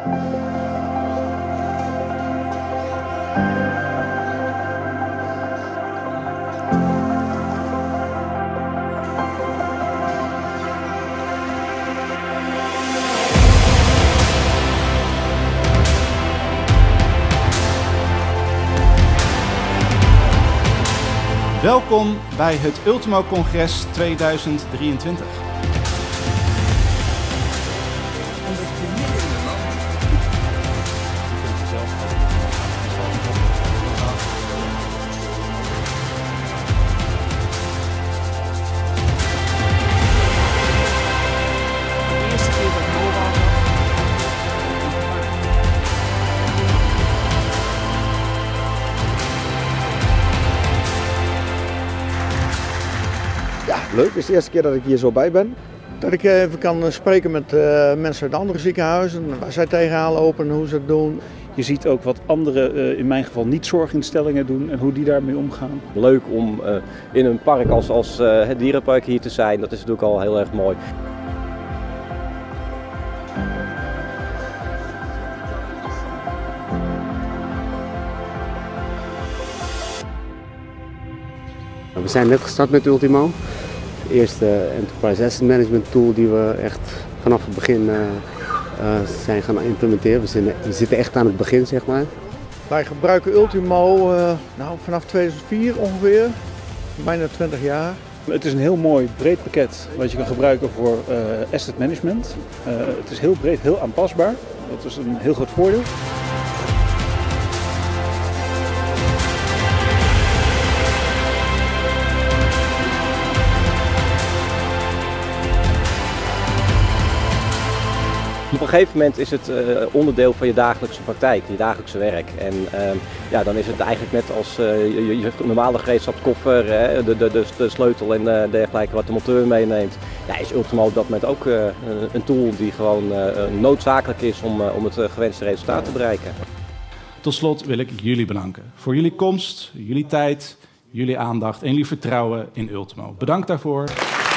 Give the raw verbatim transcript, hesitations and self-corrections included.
Welkom bij het Ultimo Congres tweeduizend drieëntwintig. Ja, leuk. Het is de eerste keer dat ik hier zo bij ben. Dat ik even kan spreken met uh, mensen uit andere ziekenhuizen, waar zij tegenaan lopen en hoe ze het doen. Je ziet ook wat andere, uh, in mijn geval niet zorginstellingen doen en hoe die daarmee omgaan. Leuk om uh, in een park als, als uh, het dierenpark hier te zijn, dat is natuurlijk al heel erg mooi. We zijn net gestart met Ultimo. De eerste Enterprise Asset Management tool die we echt vanaf het begin uh, uh, zijn gaan implementeren. We, zijn, we zitten echt aan het begin, zeg maar. Wij gebruiken Ultimo uh, nou, vanaf tweeduizend vier ongeveer, bijna twintig jaar. Het is een heel mooi breed pakket wat je kan gebruiken voor uh, asset management. Uh, het is heel breed, heel aanpasbaar. Dat is een heel groot voordeel. Op een gegeven moment is het uh, onderdeel van je dagelijkse praktijk, je dagelijkse werk. En uh, ja, dan is het eigenlijk net als uh, je, je normale gereedschapskoffer, hè, de, de, de, de sleutel en uh, dergelijke wat de monteur meeneemt. Ja, is Ultimo op dat moment ook uh, een tool die gewoon uh, noodzakelijk is om, uh, om het uh, gewenste resultaat te bereiken. Tot slot wil ik jullie bedanken voor jullie komst, jullie tijd, jullie aandacht en jullie vertrouwen in Ultimo. Bedankt daarvoor.